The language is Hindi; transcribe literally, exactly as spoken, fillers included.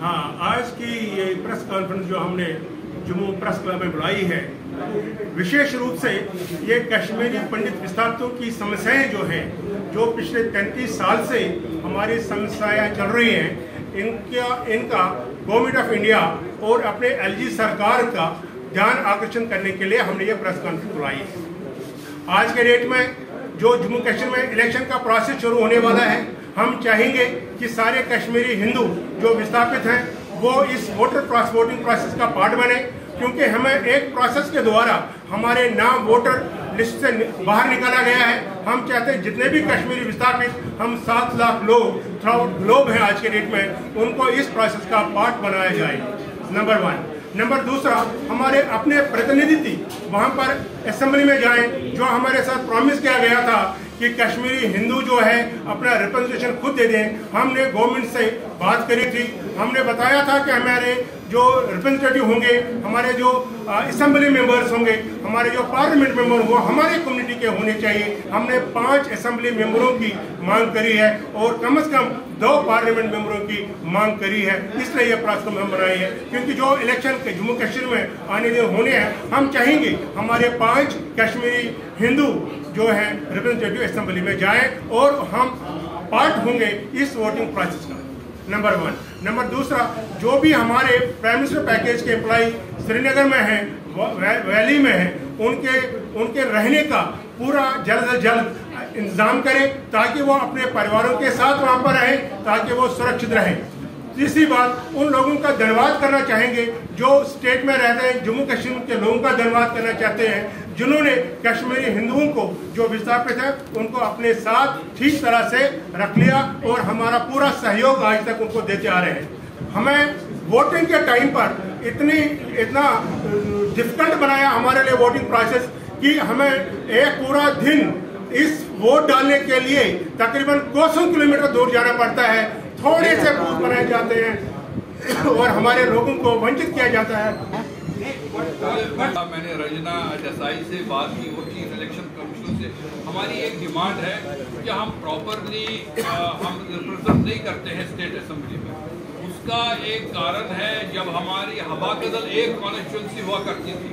हाँ, आज की ये प्रेस कॉन्फ्रेंस जो हमने जम्मू प्रेस क्लब में बुलाई है, विशेष रूप से ये कश्मीरी पंडित विस्थापितों की समस्याएं जो हैं, जो पिछले तैंतीस साल से हमारी समस्याएं चल रही हैं, इनका इनका गवर्नमेंट ऑफ इंडिया और अपने एलजी सरकार का ध्यान आकर्षण करने के लिए हमने ये प्रेस कॉन्फ्रेंस बुलाई है। आज के डेट में जो जम्मू कश्मीर में इलेक्शन का प्रोसेस शुरू होने वाला है, हम चाहेंगे कि सारे कश्मीरी हिंदू जो विस्थापित हैं वो इस वोटर वोटिंग प्रोसेस का पार्ट बने, क्योंकि हमें एक प्रोसेस के द्वारा हमारे नाम वोटर लिस्ट से बाहर निकाला गया है। हम चाहते हैं जितने भी कश्मीरी विस्थापित हम सात लाख लोग थ्राउट ग्लोब हैं आज के डेट में, उनको इस प्रोसेस का पार्ट बनाया जाए, नंबर वन। नंबर दूसरा, हमारे अपने प्रतिनिधि वहाँ पर असेंबली में जाएं, जो हमारे साथ प्रॉमिस किया गया था कि कश्मीरी हिंदू जो है अपना रिप्रेजेंटेशन खुद दे दें। हमने गवर्नमेंट से बात करी थी, हमने बताया था कि हमारे जो रिप्रेजेंटेटिव होंगे, हमारे जो असेंबली मेंबर्स होंगे, हमारे जो पार्लियामेंट मेंबर वो हमारे कम्युनिटी के होने चाहिए। हमने पांच असेंबली मेंबरों की मांग करी है और कम से कम दो पार्लियामेंट मेंबरों की मांग करी है। इसलिए यह प्रोग्राम हम बनाए हैं, क्योंकि जो इलेक्शन के जम्मू कश्मीर में आने दिन होने हैं, हम चाहेंगे हमारे पांच कश्मीरी हिंदू जो है रिप्रेजेंटेटिव असेंबली में जाए और हम पार्ट होंगे इस वोटिंग प्रोसेस का, नंबर वन। नंबर दूसरा, जो भी हमारे प्राइम मिनिस्टर पैकेज के एम्प्लॉय श्रीनगर में हैं, वैली में हैं, उनके उनके रहने का पूरा जल्द से जल्द इंतजाम करें ताकि वो अपने परिवारों के साथ वहाँ पर रहें, ताकि वो सुरक्षित रहें। तीसरी बात, उन लोगों का धन्यवाद करना चाहेंगे जो स्टेट में रहते हैं, जम्मू कश्मीर के लोगों का धन्यवाद करना चाहते हैं, जिन्होंने कश्मीरी हिंदुओं को जो विस्थापित है उनको अपने साथ ठीक तरह से रख लिया और हमारा पूरा सहयोग आज तक उनको देते आ रहे हैं। हमें वोटिंग के टाइम पर इतनी इतना डिफिकल्ट बनाया हमारे लिए वोटिंग प्रोसेस कि हमें एक पूरा दिन इस वोट डालने के लिए तकरीबन कोसों किलोमीटर दूर जाना पड़ता है। थोड़े से बूथ बनाए जाते हैं और हमारे लोगों को वंचित किया जाता है। मैंने रंजना देसाई से बात की, वो चीफ इलेक्शन कमीशन से। हमारी एक डिमांड है कि हम प्रॉपरली हम रिप्रेजेंट नहीं करते हैं स्टेट असेंबली में। उसका एक कारण है, जब हमारी हवा कदल एक कॉन्स्टिट्यूंसी हुआ करती थी